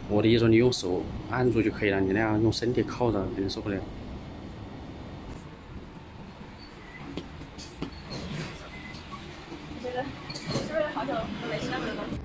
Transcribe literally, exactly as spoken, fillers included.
我的意思说你用手按住就可以了，你那样用身体靠着肯定受不了。 这个是不是好久都没吃那么多东西？